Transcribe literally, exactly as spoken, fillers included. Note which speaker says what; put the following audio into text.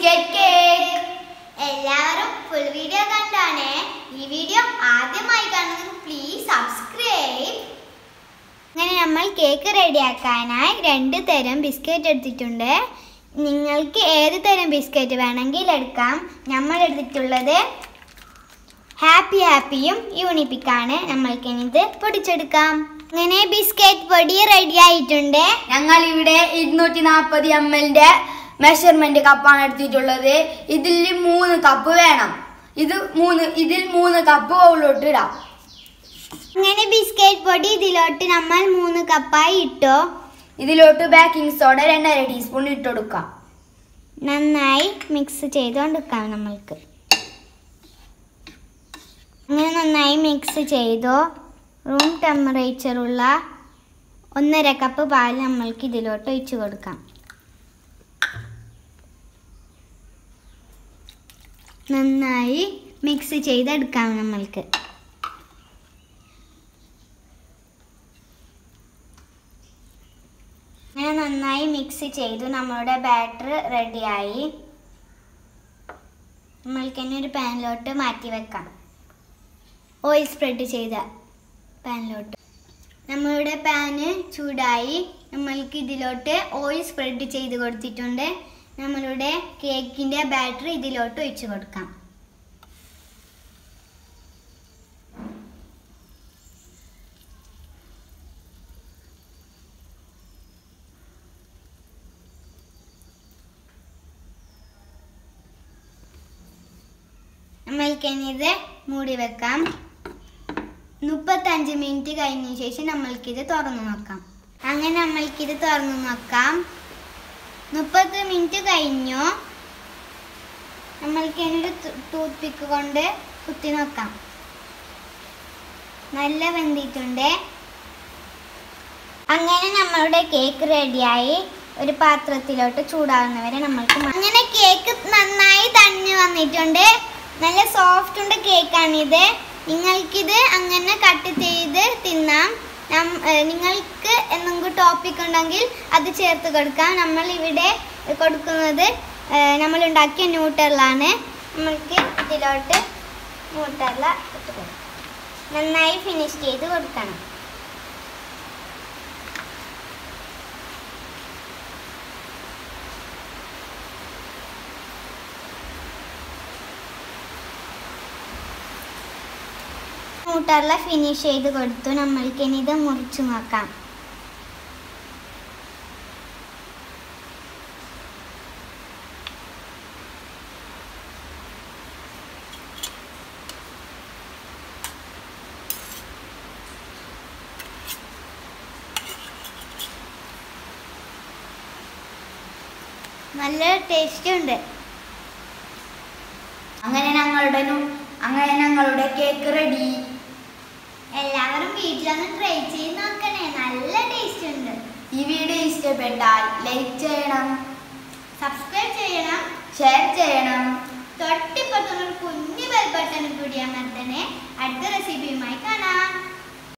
Speaker 1: Biscuit cake.
Speaker 2: എല്ലാവരും full video കണ്ടാണേ. ഈ വീഡിയോ ആദ്യമായി കാണുന്നത് പ്ലീസ് സബ്സ്ക്രൈബ്. അങ്ങനെ നമ്മൾ കേക്ക് റെഡിയാക്കാനായി രണ്ട് തരം ബിസ്ക്കറ്റ് എടുത്തിട്ടുണ്ട്. നിങ്ങൾക്ക് ഏത് തരം ബിസ്ക്കറ്റ് വേണമെങ്കിൽ എടുക്കാം. നമ്മൾ എടുത്തിട്ടുള്ളത് ഹാപ്പി ഹാപ്പിയും യൂണിപ്പിക്കാണ്. നമ്മൾക്കിനി ഇത് പൊടിച്ചെടുക്കാം. അങ്ങനെ ബിസ്ക്കറ്റ് പൊടി റെഡി ആയിട്ടുണ്ട്.
Speaker 1: ഞങ്ങൾ ഇവിടെ ഇരുന്നൂറ്റി നാൽപ്പത് എം എല്ലിന്റെ മെഷർമെന്റ് കപ്പാണ് എടുത്തിട്ടുള്ളത്. ഇതിൽ മൂന്ന് കപ്പ് വേണം. ഇത് മൂന്ന് ഇതിൽ മൂന്ന് കപ്പ് ഉള്ളോട്ട് ഇടാം.
Speaker 2: അങ്ങനെ ബിസ്ക്കറ്റ് പൊടി ഇതിലോട്ട് നമ്മൾ മൂന്ന് കപ്പായി ഇട്ടോ.
Speaker 1: ഇതിലോട്ട് ബേക്കിംഗ് സോഡ രണ്ടര ടീസ്പൂൺ ഇട്ടുകൊടുക്കാം.
Speaker 2: നന്നായി മിക്സ് ചെയ്തുകൊടുക്കാം. നമ്മൾക്ക് അങ്ങനെ നന്നായി മിക്സ് ചെയ്തോ. റൂം ടെമ്പറേച്ചറുള്ള ഒന്നര കപ്പ് പാൽ നമ്മൾക്ക് ഇതിലോട്ട് ഒഴിച്ചു കൊടുക്കാം. നന്നായി മിക്സ് ചെയ്തെടുക്കാം. നമ്മൾക്ക് അങ്ങനെ നന്നായി മിക്സ് ചെയ്തു. നമ്മളുടെ ബാറ്റർ റെഡിയായി. നമ്മൾക്ക് തന്നെ ഒരു പാനിലോട്ട് മാറ്റി വെക്കാം. ഓയിൽ സ്പ്രെഡ് ചെയ്ത പാനിലോട്ട് നമ്മളുടെ പാന് ചൂടായി. നമ്മൾക്ക് ഇതിലോട്ട് ഓയിൽ സ്പ്രെഡ് ചെയ്ത് കൊടുത്തിട്ടുണ്ട്. നമ്മളുടെ കേക്കിൻ്റെ ബാറ്റർ ഇതിലോട്ട് ഒഴിച്ചു കൊടുക്കാം. നമ്മൾക്കിത് മൂടി വെക്കാം. മുപ്പത്തഞ്ച് മിനിറ്റ് കഴിഞ്ഞ ശേഷം നമ്മൾക്കിത് തുറന്നു നോക്കാം. അങ്ങനെ നമ്മൾക്കിത് തുറന്നു നോക്കാം. മുപ്പത് മിനിറ്റ് കഴിഞ്ഞു. നമ്മൾക്ക് ഒരു ടൂത്ത് പിക്ക് കൊണ്ട് കുത്തി നോക്കാം. നല്ല വെന്തിട്ടുണ്ട്. അങ്ങനെ നമ്മളുടെ കേക്ക് റെഡിയായി. ഒരു പാത്രത്തിലോട്ട് ചൂടാകുന്നവരെ നമ്മൾക്ക് അങ്ങനെ കേക്ക് നന്നായി തണിഞ്ഞു വന്നിട്ടുണ്ട്. നല്ല സോഫ്റ്റ് ഉണ്ട് കേക്കാണിത്. നിങ്ങൾക്കിത് അങ്ങനെ കട്ട് ചെയ്ത് തിന്നാം. നിങ്ങൾക്ക് എന്തെങ്കിലും ടോപ്പിക് ഉണ്ടെങ്കിൽ അത് ചേർത്ത് കൊടുക്കാം. നമ്മൾ ഇവിടെ കൊടുക്കുന്നത് നമ്മൾ ഉണ്ടാക്കിയ ന്യൂട്ടറിലാണ്. നമ്മൾക്ക് ഇതിലോട്ട് ന്യൂട്ടറില ഇട്ട് കൊടുക്കാം. നന്നായി ഫിനിഷ് ചെയ്ത് കൊടുക്കണം. ന്യൂട്ടറില ഫിനിഷ് ചെയ്ത് കൊടുത്തു. നമ്മൾക്ക് ഇനി ഇത് മുറിച്ചു നോക്കാം. നല്ല ടേസ്റ്റ് ഉണ്ട്.
Speaker 1: അങ്ങനെ ഞങ്ങളുടെ അങ്ങനെ ഞങ്ങളുടെ കേക്ക് റെഡി.
Speaker 2: എല്ലാവരും വീട്ടിലൊന്ന് ട്രൈ ചെയ്ത് നോക്കണേ. നല്ല ടേസ്റ്റ് ഉണ്ട്.
Speaker 1: ഈ വീഡിയോ ഇഷ്ടപ്പെട്ടാൽ ലൈക്ക് ചെയ്യണം,
Speaker 2: സബ്സ്ക്രൈബ് ചെയ്യണം,
Speaker 1: ഷെയർ ചെയ്യണം.
Speaker 2: തൊട്ടിപ്പുറത്തുള്ള കുഞ്ഞു ബെൽ ബട്ടൺ കൂടി അമർത്തണേ. അടുത്ത റെസിപ്പിയുമായി കാണാം.